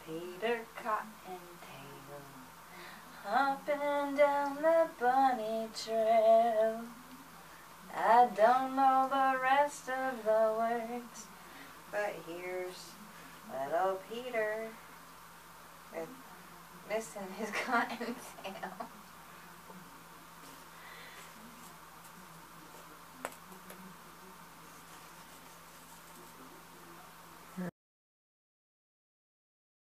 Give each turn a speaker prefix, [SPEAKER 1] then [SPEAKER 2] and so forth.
[SPEAKER 1] Peter Cottontail, hopping down the bunny trail. I don't know the rest of the words, but here's little Peter with missing his cottontail.